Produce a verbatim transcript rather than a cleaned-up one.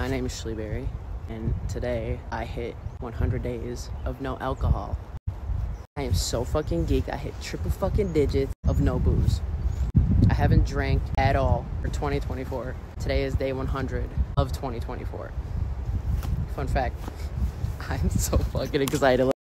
My name is Schleeberry, and today I hit one hundred days of no alcohol. I am so fucking geeked. I hit triple fucking digits of no booze. I haven't drank at all for twenty twenty-four. Today is day one hundred of twenty twenty-four. Fun fact, I'm so fucking excited.